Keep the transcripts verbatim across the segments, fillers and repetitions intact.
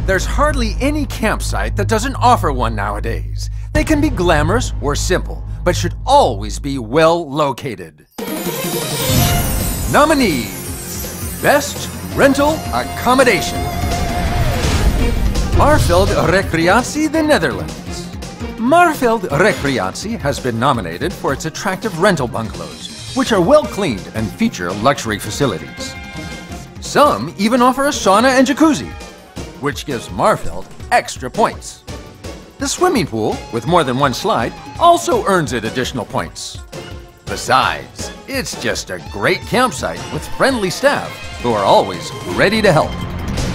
There's hardly any campsite that doesn't offer one nowadays. They can be glamorous or simple, but should always be well located. Nominees: Best Rental Accommodation. Marveld Recreatie, the Netherlands. Marveld Recreatie has been nominated for its attractive rental bungalows, which are well cleaned and feature luxury facilities. Some even offer a sauna and jacuzzi, which gives Marveld extra points. The swimming pool, with more than one slide, also earns it additional points. Besides, it's just a great campsite with friendly staff who are always ready to help.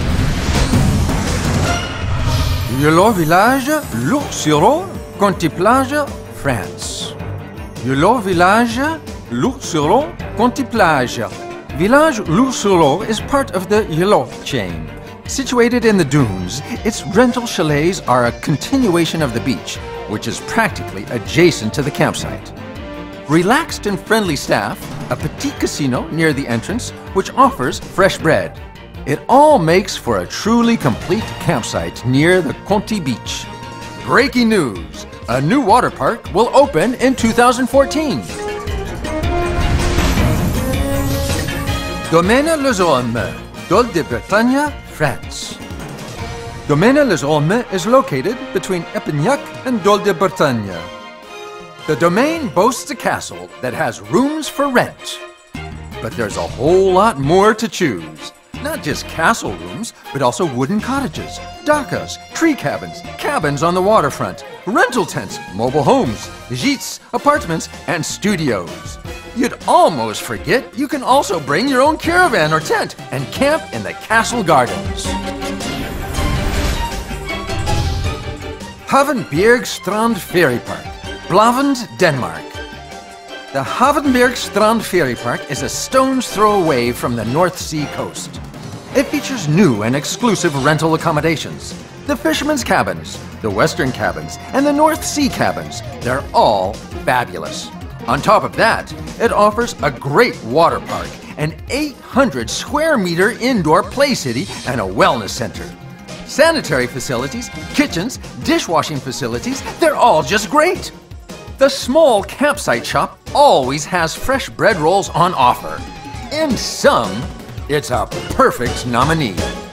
Hulot Village, Lourdes-sur-Eau, Conti-Plage, France. Hulot Village, Lourdes-sur-Eau, Conti-Plage. Village Lourdes-sur-Eau is part of the Hulot chain. Situated in the dunes, its rental chalets are a continuation of the beach, which is practically adjacent to the campsite. Relaxed and friendly staff, a petit casino near the entrance, which offers fresh bread. It all makes for a truly complete campsite near the Conti Beach. Breaking news! A new water park will open in two thousand fourteen. Domaine Les Ormes, Dol de Bretagne, France. Domaine Les Ormes is located between Epignac and Dol de Bretagne. The domain boasts a castle that has rooms for rent. But there's a whole lot more to choose. Not just castle rooms, but also wooden cottages, dachas, tree cabins, cabins on the waterfront, rental tents, mobile homes, gîtes, apartments, and studios. You'd almost forget you can also bring your own caravan or tent and camp in the castle gardens. Havenberg Strand Ferry Park, Blavend, Denmark. The Havenberg Strand Ferry Park is a stone's throw away from the North Sea coast. It features new and exclusive rental accommodations. The Fisherman's Cabins, the Western Cabins, and the North Sea Cabins. They're all fabulous. On top of that, it offers a great water park, an eight hundred square meter indoor play city, and a wellness center. Sanitary facilities, kitchens, dishwashing facilities, they're all just great. The small campsite shop always has fresh bread rolls on offer. In sum, it's a perfect nominee.